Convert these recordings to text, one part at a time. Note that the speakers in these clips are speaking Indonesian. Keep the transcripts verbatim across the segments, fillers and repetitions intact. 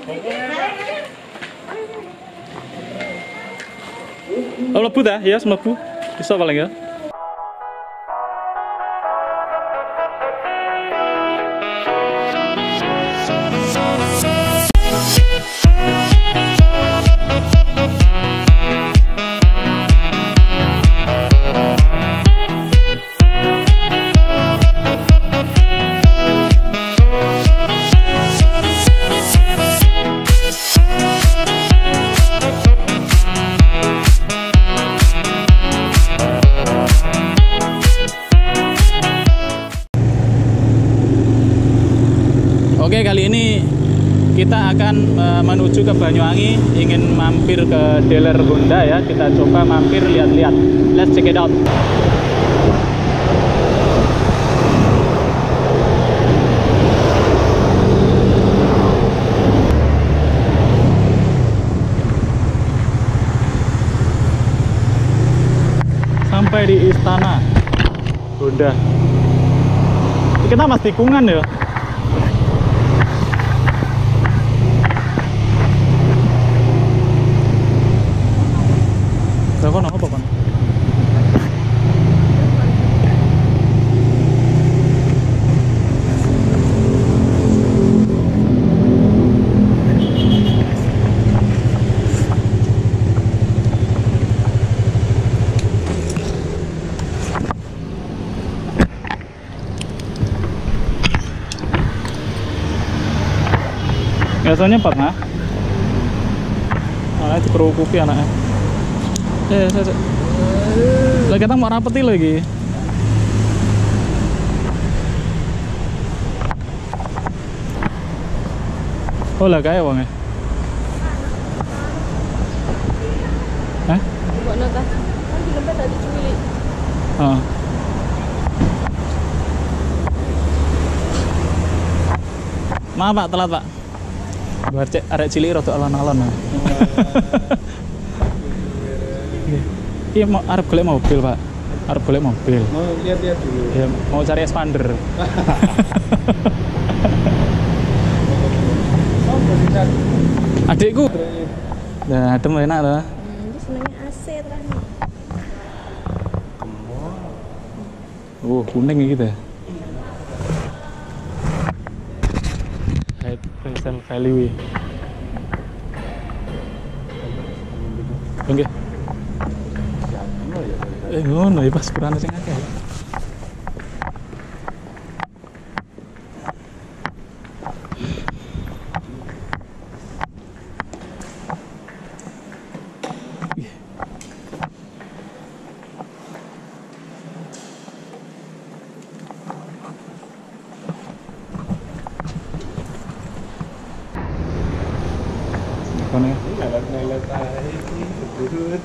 Oh, mlebu ta? Ya, mlebu. Bisa paling ya. Oke, kali ini kita akan uh, menuju ke Banyuwangi, ingin mampir ke dealer Honda ya. Kita coba mampir lihat-lihat. Let's check it out. Sampai di istana Honda. Kita mas tikungan ya. Lah kono apa kan? Biasanya empat nah. Anaknya dikerukupi anaknya. Eh, saya, saya. Lagi kita mau rapeti lagi. Oh lah kayak wong ya. Hah? Buat nota. Kan di lembah tadi cuy. Oh. Maaf Pak, telat Pak. Buat cek arek cilik rada alon-alon. Iya, mau arep golek mobil, Pak. Arep golek mobil. Mau lihat-lihat dulu. Ya, mau cari expander. Adikku. Nah, adem enak loh. Hmm, dia senangnya A C terakhir. Oh, kuning gitu ya. High resale value. Oke. Eh ngono ya pas kurang sing akeh. Kono. Lelet-lelet ae iki gedut.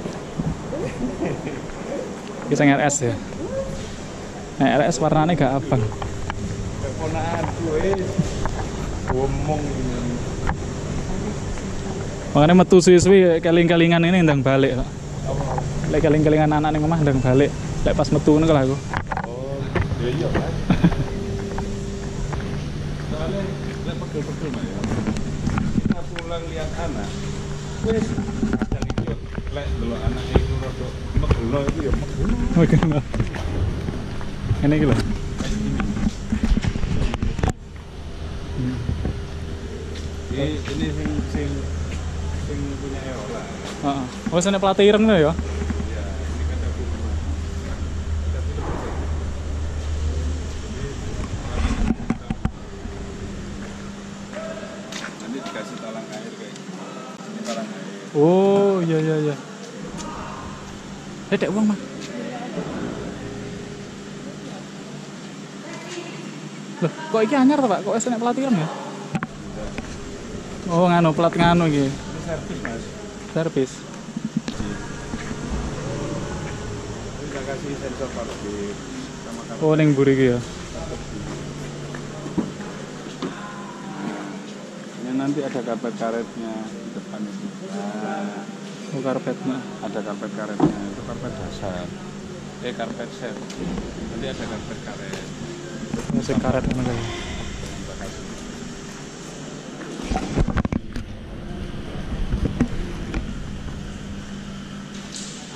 Kita R S ya. Nah, R S warnanya gak abang. Keponaan gue ngomong ini. Makanya metu suwi-suwi keling-kelingan ini ndang balik kok. Lek keling-kelingan anak ning omah ndang balik. Lek pas metu ngono aku. Oh, ya iya kan. Soalnya lek pegel-pegel mah ya. Kita pulang lihat anak. Wes kadang iki lek delok anak iku rada megelo iku ya megelo. Megelo. Ini iki lho. Ini ini sing sing sing punya Eola. Heeh. Wes nek pelatih ireng lho ya. Iya, ini kata Bu. Nanti dikasih talang air kayak ini talang air. Oh, iya iya iya. Eh, dek uang, Mas. Loh, kok iki anyar to, Pak? Kok wis nek pelatih ireng ya? Oh, nganu plat nganu iki. Ini servis, Mas. Servis. Kita kasih sensor parkir sama kamera. Oh, ning mburi iki ya. Ini nanti ada karpet karetnya di depan itu. Nah, Oh, karpet. Nah. ada karpet karetnya, itu karpet dasar. Eh, karpet set. Nanti ada karpet karet. Musik karet ngono kae. Terima kasih.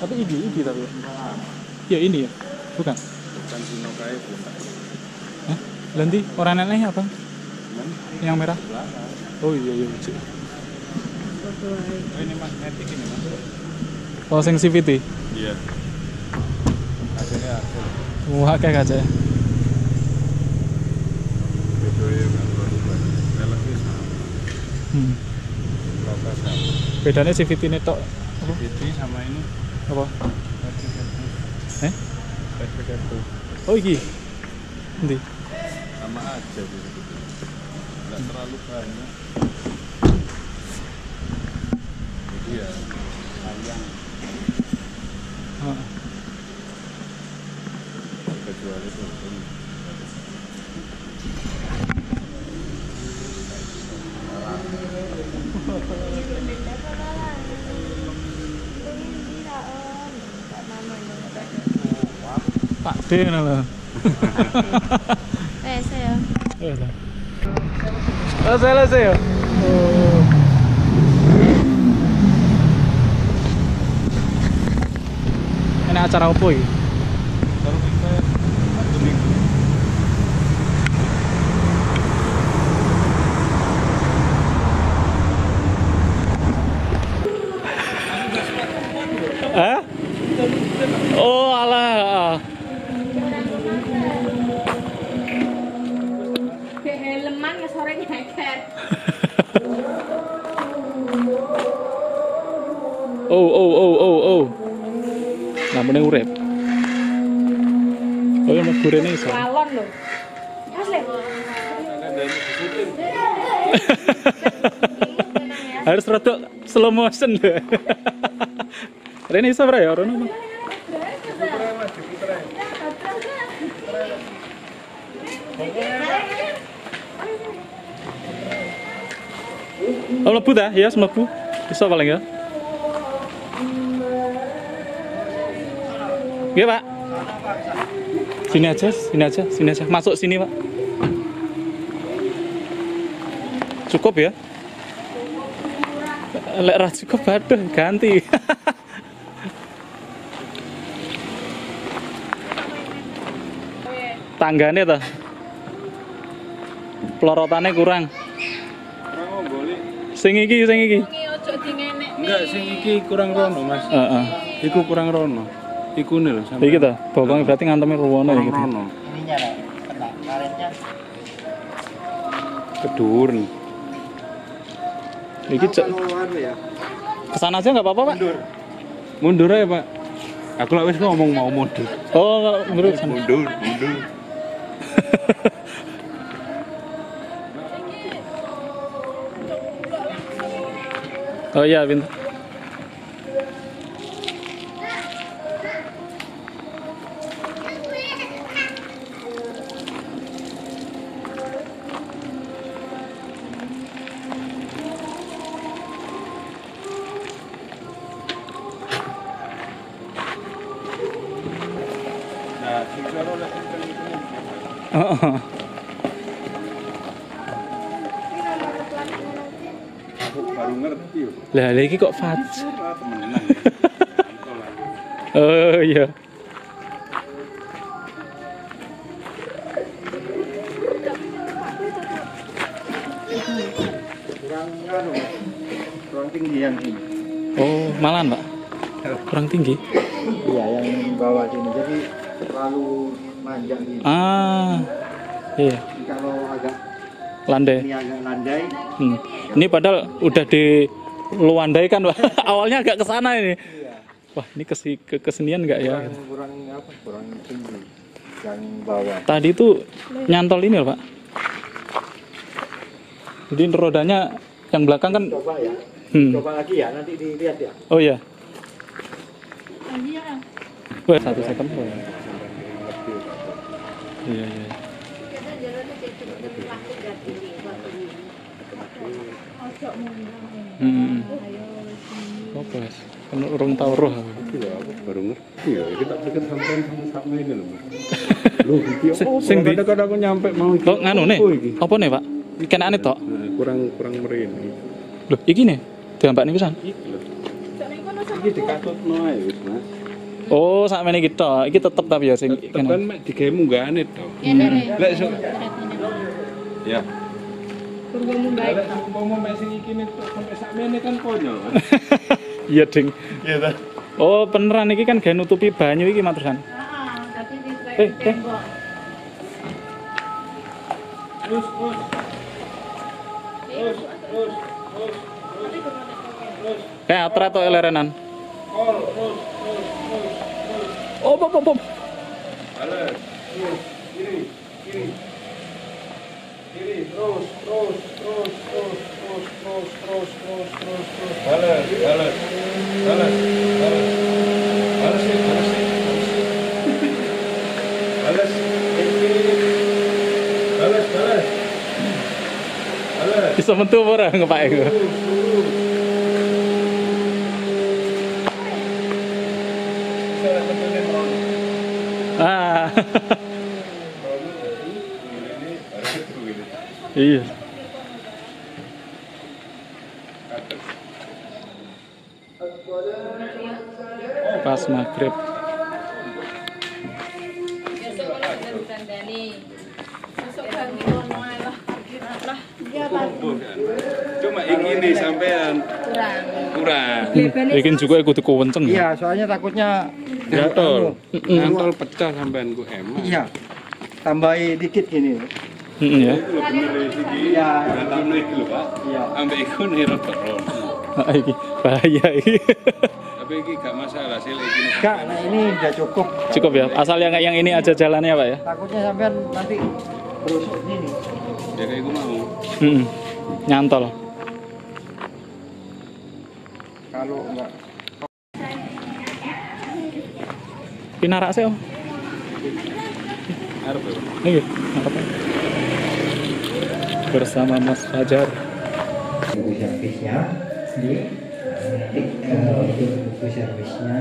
Tapi ini, ini tapi. Ya ini ya. Bukan. Bukan Sino kae bukan. Hah? Lanti orang aneh apa? Cuman Yang merah? belakang. Oh iya iya. Cik. Oh ini magnetik ini mas. Oh sensitivity. Iya. Hasilnya hasil. Wah kayak aja. Bedanya kan berubah. Velgnya sama. Hmm. Berapa sama? Bedanya C V T ini tok. Apa? Itu sama ini. Apa? Eh? S P K tuh Oh iki. Nanti. sama aja gitu. Nggak terlalu banyak. Jadi ya sayang. Oh. Kecuali itu. Pak D nala. Eh, saya. Eh lah. Oh, salah saya. Oh. Ini acara apa ini? Kalau kita satu minggu. Hah? Oh alah. Ke helman ya sore nyeker. Oh oh oh oh oh. Namanya urep. Oh yang mas gorengnya iso. Balon lho. Mas le. Harus rada slow motion deh. Rene iso ora ya ora ono. Oh mlebu ta? Ya, mlebu. Iso paling ya. Nggih, Pak. Sini aja, sini aja, sini aja. Masuk sini, Pak. Cukup ya? Lek ra cukup aduh ganti. Tanggane ta. Pelorotannya kurang. Kurang oh boleh. Sing iki, sing iki. Ojo dingenek. Enggak, sing iki kurang rono, Mas. Heeh. Iku kurang rono. Iku nih loh sampai. Iki ta, bokongnya berarti ngantemi ruwono ya Kurang gitu. rono. Ininya lah, kena karetnya. Kedur nih. Iki cek ya. kesana aja nggak apa-apa, Pak? Mundur aja, Pak. Aku lah wis ngomong mau mundur. Oh, kalau menurut kesana. Mundur, mundur. Oh iya, pintar. Nah, singkir oleh singkir itu. Heeh. Aku baru ngerti yo. Lah, lagi kok fat. Ah, temenan. Oh iya. Kurang anu, kurang tinggi yang ini. Oh, malahan, Pak. Kurang tinggi. Iya, yang bawah sini. Jadi terlalu manjang ini. Ah. Iya, Jadi kalau agak landai. ini agak landai, Hmm. Ini padahal udah di luandai kan, Pak. Awalnya agak ke sana ini. iya. Wah, ini kesi ke kesenian enggak ya? Kurang, kurang apa? Kurang tinggi. Yang bawah. Tadi itu nyantol ini loh, Pak. Jadi rodanya yang belakang kan. Coba ya. Hmm. Coba lagi ya, nanti dilihat ya. Oh iya. Wah, satu second. Oh, iya, iya. Hmm. Apa ya? Kan urung tau roh aku. Iya, aku baru ngerti ya. Kita pikir sampean sama-sama ini loh, Mas. Loh, iki Sing- apa? sing di- Kadang-kadang aku nyampe mau iki. Kok nganu nih? Apa iki? Apa nih, Pak? Kenane tok. Nah, kurang kurang merini. Loh, iki nih. Diambak nih pisan. Iki lho. Iki dikatutno ae wis, Mas. Oh, sakmene iki tok. Iki tetep tapi ya sing Tekan mek digawe munggahane to. Ini Lek sok ya. Kurgo munggah. Lek umpama mek sing iki nek sampai sakmene kan konyol. Iya, Ding. Iya ta. Oh, beneran iki kan gawe nutupi banyu iki matesan. Heeh, tapi di Eh, eh. tembok. Terus terus. Terus terus terus terus. Kayak atra atau elerenan. Kol terus terus terus terus. Oh, pop pop pop. Bales. Terus kiri kiri. Kiri terus terus terus terus terus terus terus terus terus terus. Bales bales. Bales bales. Bales sih bales sih. Bales. Bales bales. Bales. Bisa mentu ora ngepake iku. Ah. Iya. Pas maghrib. Besok kalau kita ditandani. Besok kan ngono ae lah. Lah, dia lagi Cuma iki nih sampean kurang. kurang. Bikin juga ikut kewenceng. Iya, soalnya takutnya Nyantol, anu, nyantol pecah sampean ku emang. Iya. Tambahi dikit gini. Heeh ya. Itu lho bener iki. Iya. Tamne iki lho, Pak. Iya. Ambek iku nih rada ron. Ah, iki bahaya iki. Tapi iki gak masalah sih iki. Kak, nah ini udah cukup. Cukup ya. Asal yang yang ini aja jalannya, Pak ya. Takutnya sampean nanti berusuk gini. Ya kayak iku mau. Heeh. Nyantol. Kalau enggak Pinarak sih, Om. Arep. Iya, apa? Bersama Mas Fajar. buku servisnya di ketik uh, untuk buku servisnya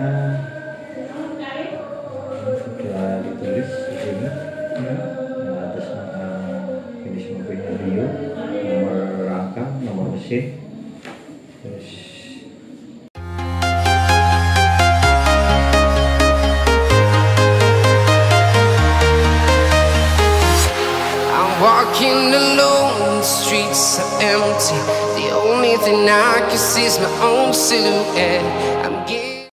sudah ditulis di sini. Nah, atas nama jenis mobilnya Rio, nomor rangka, nomor mesin, terus Walking alone, the streets are empty. The only thing I can see is my own silhouette.